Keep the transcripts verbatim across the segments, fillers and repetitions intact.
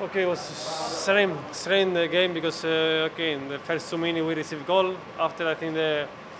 Okay, it was strange, strange the game because uh, okay, in the first two minutes we received goal. After I think the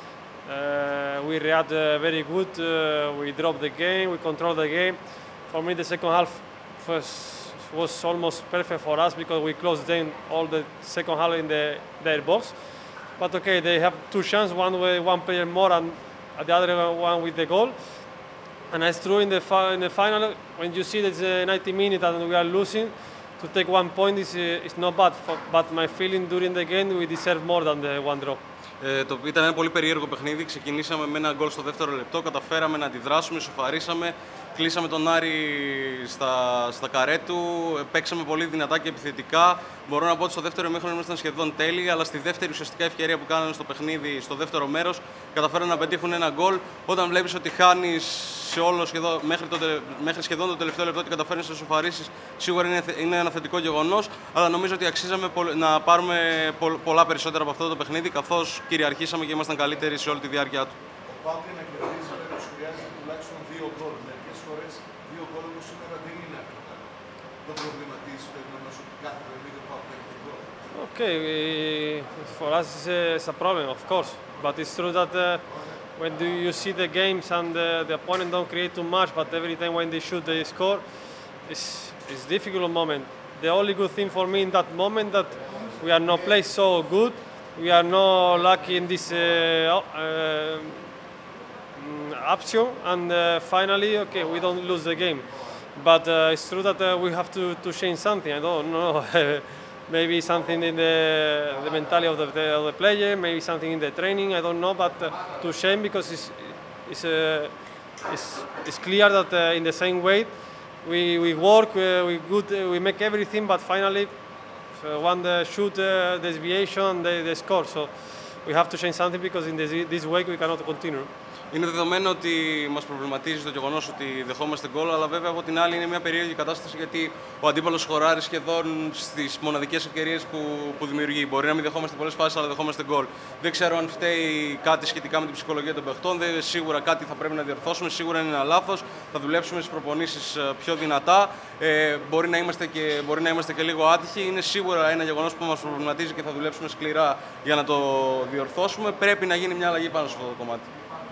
uh, we react uh, very good. Uh, we dropped the game. We controlled the game. For me, the second half first was almost perfect for us because we closed down all the second half in the their box. But okay, they have two chances. One with one player more, and the other one with the goal. And it's true in the fi in the final when you see that it's uh, ninety minutes and we are losing. To take one point is, uh, is not bad, for, but my feeling during the game we deserve more than the one drop. Ε, το, ήταν ένα πολύ περίεργο παιχνίδι. Ξεκινήσαμε με ένα γκολ στο δεύτερο λεπτό, καταφέραμε να αντιδράσουμε, ισοφαρίσαμε, κλείσαμε τον Άρη στα, στα καρέ του, παίξαμε πολύ δυνατά και επιθετικά. Μπορώ να πω ότι στο δεύτερο ημίχρονο ήμασταν σχεδόν τέλειοι, αλλά στη δεύτερη ουσιαστικά ευκαιρία που κάνανε στο παιχνίδι, στο δεύτερο μέρος, καταφέραν να πετύχουν ένα γκολ. Όταν βλέπεις ότι χάνεις σε όλο σχεδόν, μέχρι, το, μέχρι σχεδόν το τελευταίο λεπτό και καταφέρνεις να ισοφαρίσεις, σίγουρα είναι, είναι ένα θετικό γεγονός. Αλλά νομίζω ότι αξίζαμε να πάρουμε πολλά περισσότερα από αυτό το παιχνίδι, καθώς κυριαρχήσαμε και ήμασταν καλύτεροι σε όλη τη διάρκεια του. Ο Πάοκ να κερδίζει φέτος χρειάζεται τουλάχιστον δύο γκολ. Μερικές φορές δύο γκολ όπως σήμερα δεν είναι αρκετά. Το προβληματίζει το γεγονός ότι κάθε παιχνίδι ο Πάοκ έχει δύο γκολ. Okay, we, for us it's a, it's a problem, of course. But it's true that uh, when do you see the games and uh, the opponent don't create too much, but every time when they shoot they score, it's it's difficult moment. The only good thing for me in that moment that we are not playing so good. We are not lucky in this uh, uh, option, and uh, finally, okay, we don't lose the game. But uh, it's true that uh, we have to, to change something. I don't know, maybe something in the, the mentality of the, of the player, maybe something in the training. I don't know, but uh, to change because it's it's, uh, it's, it's clear that uh, in the same way we we work, uh, we good, uh, we make everything, but finally. Uh, one the shoot, uh, deviation, they, they score. So we have to change something because in this, this way we cannot continue. Είναι δεδομένο ότι μας προβληματίζει το γεγονός ότι δεχόμαστε γκολ, αλλά βέβαια από την άλλη είναι μια περίεργη κατάσταση γιατί ο αντίπαλος σκοράρει σχεδόν στις μοναδικές ευκαιρίες που, που δημιουργεί. Μπορεί να μην δεχόμαστε πολλές φάσεις, αλλά δεχόμαστε γκολ. Δεν ξέρω αν φταίει κάτι σχετικά με την ψυχολογία των παιχτών. Δεν, σίγουρα κάτι θα πρέπει να διορθώσουμε, σίγουρα είναι ένα λάθος. Θα δουλέψουμε στις προπονήσεις πιο δυνατά. Ε, μπορεί, να είμαστε και, μπορεί να είμαστε και λίγο άτυχοι. Είναι σίγουρα ένα γεγονός που μας προβληματίζει και θα δουλέψουμε σκληρά για να το διορθώσουμε. Πρέπει να γίνει μια αλλαγή πάνω σε αυτό το κομμάτι.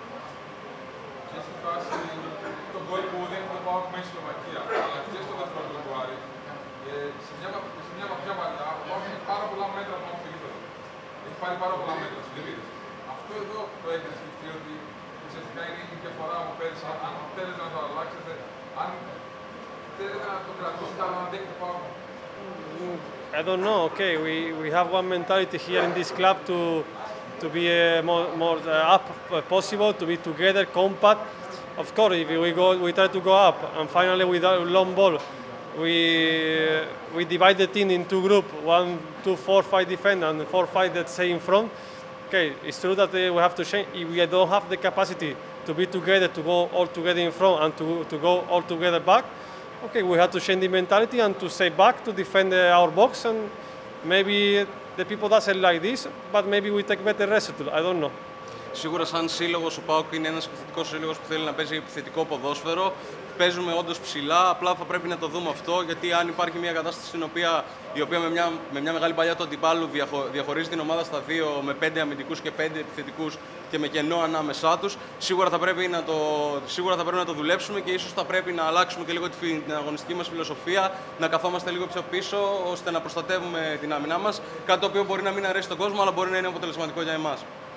Το γκολ που δίνει το ΠΑΟΚ μέσα στη Σλοβακία, αλλά και στο δεύτερο γκολ του Άρη, σε μια, σε μια βαθιά παλιά, ο ΠΑΟΚ έχει πάρα πολλά μέτρα πάνω στο γήπεδο. Έχει πάρει πάρα πολλά μέτρα στις λεβίδες. Αυτό εδώ το έχετε σκεφτεί ότι ουσιαστικά είναι η διαφορά από πέρυσι. Αν θέλετε να το αλλάξετε, αν θέλετε να το κρατήσετε, αλλά να αντέχετε το ΠΑΟΚ. I don't know. Okay, we, we have one mentality here in this club to to be uh, more, more uh, up possible, to be together, compact. Of course, if we go, we try to go up, and finally with a long ball, we we divide the team in two groups: one, two, four, five defend, and four, five that stay in front. Okay, it's true that uh, we have to change. If we don't have the capacity to be together, to go all together in front, and to to go all together back, okay, we have to change the mentality and to stay back to defend uh, our box, and maybe the people doesn't like this, but maybe we take better result. I don't know. Σίγουρα, σαν σύλλογος, ο ΠΑΟΚ είναι ένας επιθετικός σύλλογος που θέλει να παίζει επιθετικό ποδόσφαιρο. Παίζουμε όντως ψηλά, απλά θα πρέπει να το δούμε αυτό, γιατί αν υπάρχει μια κατάσταση στην οποία, η οποία με μια, με μια μεγάλη παλιά του αντιπάλου διαχω, διαχωρίζει την ομάδα στα δύο, με πέντε αμυντικούς και πέντε επιθετικούς και με κενό ανάμεσά τους, σίγουρα θα πρέπει να το, σίγουρα θα πρέπει να το δουλέψουμε και ίσως θα πρέπει να αλλάξουμε και λίγο την αγωνιστική μας φιλοσοφία, να καθόμαστε λίγο πιο πίσω, ώστε να προστατεύουμε την άμυνά μας. Κάτι το οποίο μπορεί να μην αρέσει στον κόσμο, αλλά μπορεί να είναι αποτελεσματικό για εμάς.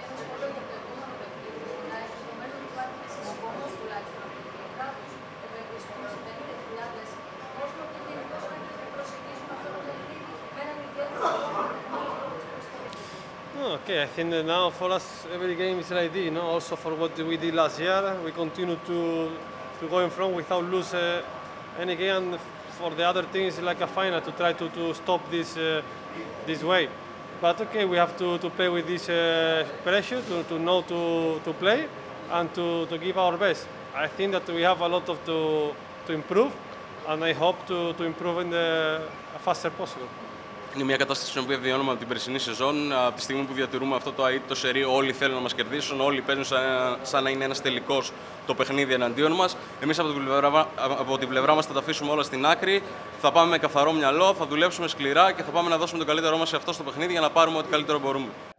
Okay, I think that now for us every game is like this, you know. Also for what we did last year, we continue to to go in front without lose uh, any game. And for the other thing, it's like a final to try to, to stop this uh, this way. But okay, we have to, to play with this uh, pressure to, to know to, to play and to, to give our best. I think that we have a lot of to to improve, and I hope to, to improve in the faster possible. Είναι μια κατάσταση στην οποία βιώνουμε από την περσινή σεζόν. Από τη στιγμή που διατηρούμε αυτό το αίτητο σερί, όλοι θέλουν να μας κερδίσουν, όλοι παίζουν σαν, σαν να είναι ένας τελικός το παιχνίδι εναντίον μας. Εμείς από την πλευρά, από την πλευρά μας θα τα αφήσουμε όλα στην άκρη. Θα πάμε με καθαρό μυαλό, θα δουλέψουμε σκληρά και θα πάμε να δώσουμε το καλύτερό μας σε αυτό στο παιχνίδι για να πάρουμε ό,τι καλύτερο μπορούμε.